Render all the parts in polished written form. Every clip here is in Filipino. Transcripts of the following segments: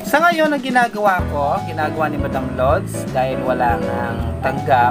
Sa ngayon, ang ginagawa ni Madam Lods, dahil wala nang tanggap,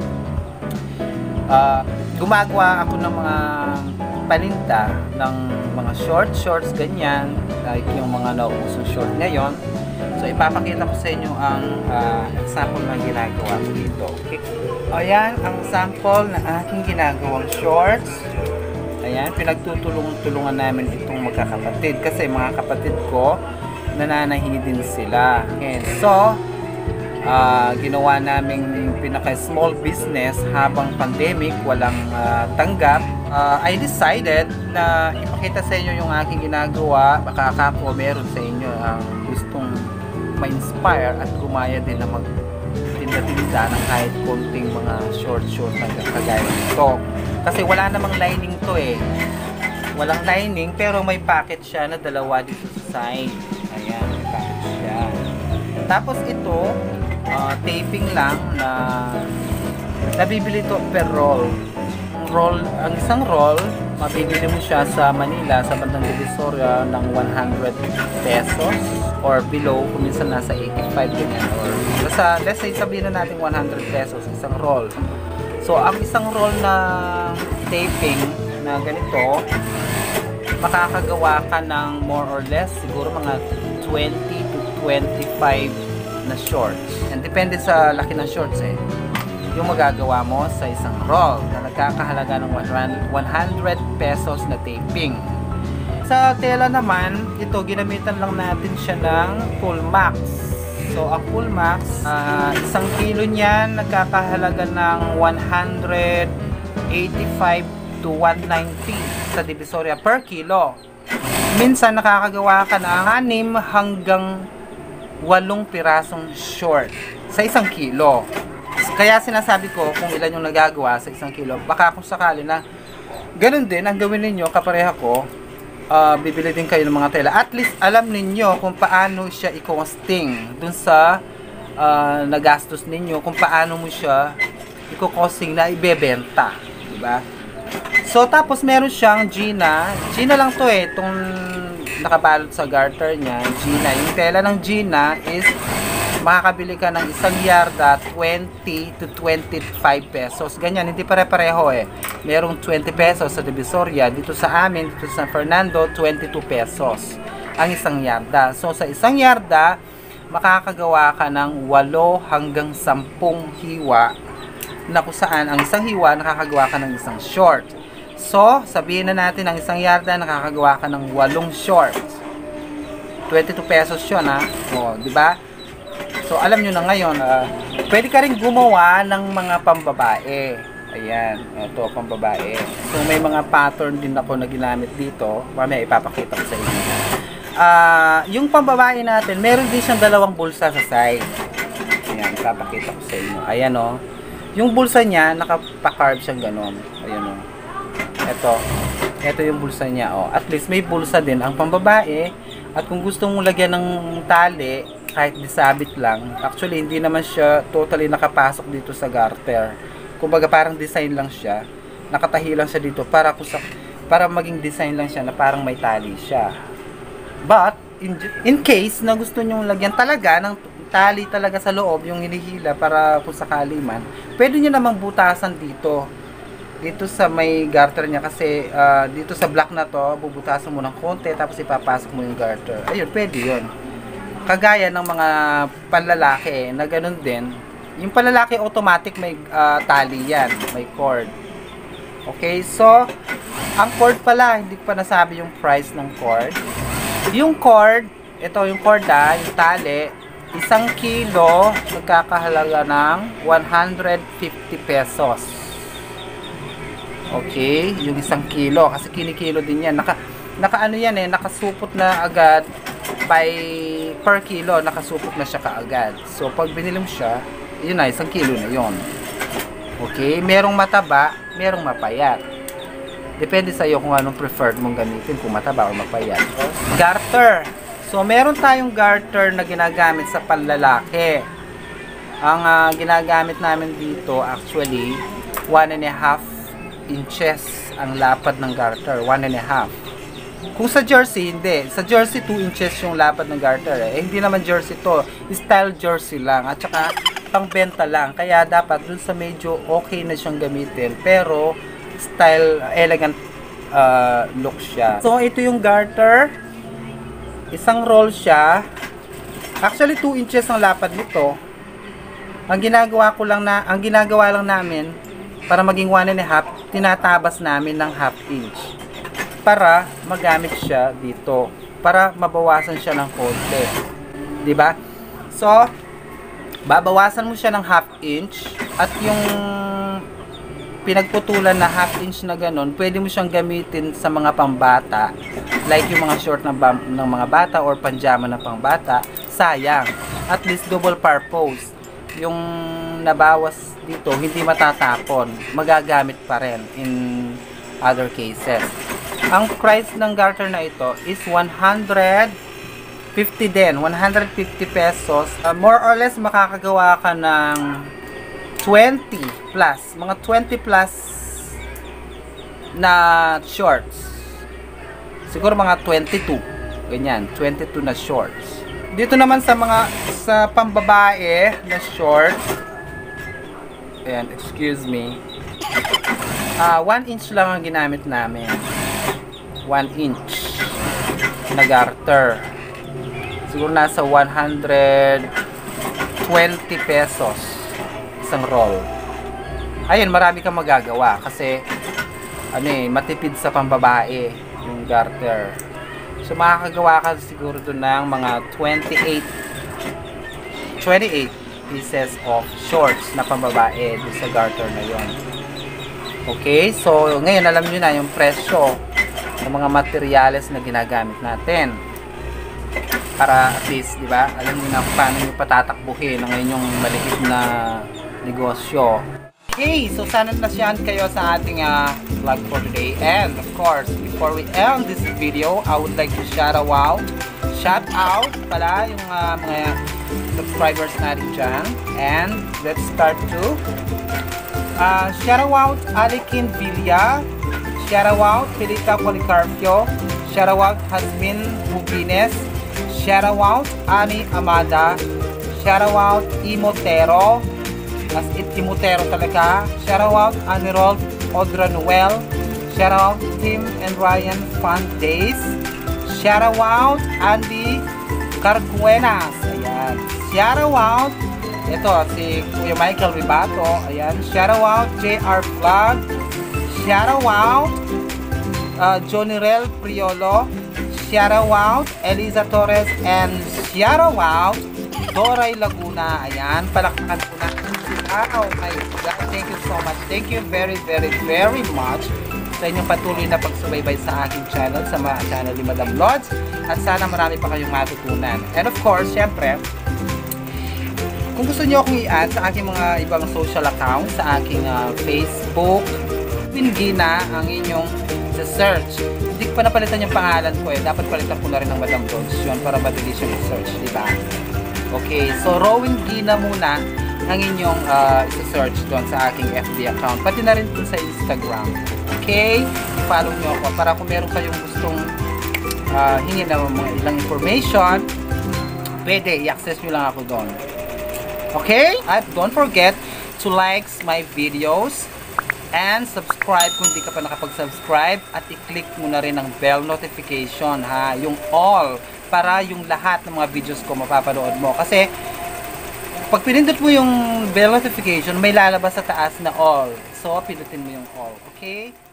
gumagawa ako ng mga paninda ng mga shorts, ganyan, like yung mga nauusong short ngayon. So, ipapakita ko sa inyo ang sample na ginagawa ko dito. Okay. Ayan, ang sample na aking ginagawang shorts. Ayan, pinagtutulungan namin itong magkakapatid kasi mga kapatid ko, nananahi din sila. Okay. So, ginawa naming pinaka-small business habang pandemic, walang tanggap. I decided na ipakita sa inyo yung aking ginagawa. Baka ako meron sa inyo ang gustong ma-inspire at gumaya din na magtinda-tinda ng kahit konting mga short na kagaya nito. Kasi wala namang lining to eh. Walang lining pero may packet siya na dalawa dito sa side. Ayan, may packet siya. Tapos ito, taping lang na nabibili to per roll. Ang isang roll, mabibili mo siya sa Manila, sa bandang Divisoria ng 100 pesos or below, kung minsan nasa 85 ganyan, or basta, let's say sabihin na natin 100 pesos isang roll. So ang isang roll na taping na ganito, makakagawa ka ng more or less siguro mga 20 to 25 na shorts, and depende sa laki ng shorts eh, yung magagawa mo sa isang roll na nagkakahalaga ng 100 pesos na taping. Sa tela naman, ito ginamitan lang natin siya ng full max. So ang full max, isang kilo niyan nagkakahalaga ng 185 to 190 sa Divisoria per kilo. Minsan nakakagawa ka ng 6 hanggang 8 pirasong short sa isang kilo. Kaya sinasabi ko kung ilan yung nagagawa sa isang kilo. Baka kung sakali na ganun din ang gawin ninyo, kapareha ko, bibili din kayo ng mga tela. At least alam ninyo kung paano siya i-costing dun sa nagastos ninyo, kung paano mo siya i-costing na ibebenta, diba? So tapos meron siyang Gina lang to eh, itong nakabalot sa garter niya, Gina. Yung tela ng Gina is makakabili ka ng isang yarda 20 to 25 pesos. Ganyan, hindi pare-pareho eh. Merong 20 pesos sa Divisoria. Dito sa amin, dito sa San Fernando, 22 pesos ang isang yarda. So, sa isang yarda, makakagawa ka ng 8 hanggang 10 hiwa na kung saan ang isang hiwa, nakakagawa ka ng isang short. So, sabihin na natin, ang isang yarda, nakakagawa ka ng 8 shorts. 22 pesos yun ha. O, diba? So, alam nyo na ngayon, pwede ka rin gumawa ng mga pambabae. Ayan, ito, pambabae. So, may mga pattern din ako na ginamit dito. Mamaya ipapakita ko sa inyo. Yung pambabae natin, meron din siyang 2 bulsa sa side. Ayan, ipapakita ko sa inyo. Ayan o. Yung bulsa niya, nakapakarve siyang ganon. Ayan o. Ito yung bulsa niya o. At least may bulsa din ang pambabae. At kung gusto mong lagyan ng tali, kahit disabit lang, actually hindi naman siya totally nakapasok dito sa garter. Kumbaga parang design lang siya, nakatahi lang siya dito para maging design lang siya na parang may tali siya. But in case na gusto nyong lagyan talaga ng tali talaga sa loob, yung hinihila para kung sakali man, pwede nyo namang butasan dito sa may garter niya, kasi dito sa block na to, bubutasan mo ng konti tapos ipapasok mo yung garter. Ayun, pwede yun. Kagaya ng mga panlalaki na ganun din. Yung panlalaki automatic may tali yan, may cord. Okay, so ang cord pala, hindi ko pa nasabi yung price ng cord. Yung cord, ito yung cord yung tali, 1 kilo nagkakahalaga ng 150 pesos. Okay, yung 1 kilo kasi kinikilo din yan. Naka ano yan eh, nakasupot na agad by per kilo, nakasupot na siya kaagad. So pag binili mo siya, yun na, 1 kilo na yun. Okay, merong mataba, merong mapayat. Depende sa iyo kung anong preferred mong gamitin, kung mataba o mapayat. Garter. So meron tayong garter na ginagamit sa panlalaki. Ang ginagamit namin dito actually 1.5 inches ang lapad ng garter, 1.5. Kung sa jersey, hindi. Sa jersey, 2 inches yung lapad ng garter. Hindi naman jersey to. Style jersey lang. At saka, pangbenta lang. Kaya dapat dun sa medyo okay na siyang gamitin. Pero, style, elegant look siya. So, ito yung garter. Isang roll siya. Actually, 2 inches ang lapad nito. Ang ginagawa lang namin, para maging 1.5, tinatabas namin ng 1/2 inch. Para magamit siya dito, para mabawasan siya ng konti, 'di ba? So babawasan mo siya ng 1/2 inch at yung pinagputulan na 1/2 inch na ganun, pwede mo siyang gamitin sa mga pambata, like yung mga short ng mga bata or panjama ng pangbata. Sayang, at least double purpose. Yung nabawas dito hindi matatapon, magagamit pa rin in other cases. Ang price ng garter na ito is 150 din, 150 pesos. More or less makakagawa ka ng 20 plus, mga 20 plus na shorts. Siguro mga 22, ganyan, 22 na shorts. Dito naman sa pambabae na short, ayan, excuse me, 1 inch lang ang ginamit namin. 1 inch na garter. Siguro nasa 120 pesos isang roll. Ayun, marami kang magagawa kasi matipid sa pambabae yung garter. So makakagawa ka siguro doon ng mga 28 pieces of shorts na pambabae doon sa garter na yon. Okay, so ngayon alam niyo na yung presyo ng mga materyales na ginagamit natin. Para at least, di ba, alam niyo na paano niyo patatakbuhin ang inyong maliit na negosyo. Okay, so sana nasyan kayo sa ating vlog for today. And of course, before we end this video, I would like to shout out pala yung mga subscribers natin dyan. And let's start to shout out Alikin Villa, shout out Felica Policarpio, shout out Hasmin Bubines, shout out Ani Amada, shout out Imotero, as it Imotero talaga, shout out Anirol Odra Noel, shout out Tim and Ryan Fun Days, shout out Andy Carcuenas, ayan, shout out ito si Kuya Michael Ribato, ayan, shout out JR Vlog, shout out Johnny Rel Priolo, shout out Eliza Torres, and shout out Doray Laguna. Ayan, palakpakan po natin. Oh my God, thank you so much. Thank you very, very, very much sa inyong patuloy na pagsubaybay sa aking channel, sa mga channel ni Madam Lods, at sana marami pa kayong matutunan. And of course, syempre, kung gusto niyo akong i-add sa aking mga ibang social account, sa aking Facebook, Gina ang inyong sa search. Hindi ko pa napalitan yung pangalan ko dapat palitan ko na rin ng Madam Lods yun para madali siyang i-search, diba? Okay, so Rowin Gina muna ang inyong i-search doon sa aking FB account, pati na rin doon sa Instagram. Okay, i-follow nyo ako para kung meron kayong gustong hingin na mga ilang information, pwede i-access nyo lang ako doon. Okay? At don't forget to like my videos and subscribe kung hindi ka pa nakapag-subscribe, at i-click mo na rin ang bell notification, ha, yung all, para yung lahat ng mga videos ko mapapanood mo. Kasi pag pinindot mo yung bell notification, may lalabas sa taas na all. So, pindutin mo yung all. Okay?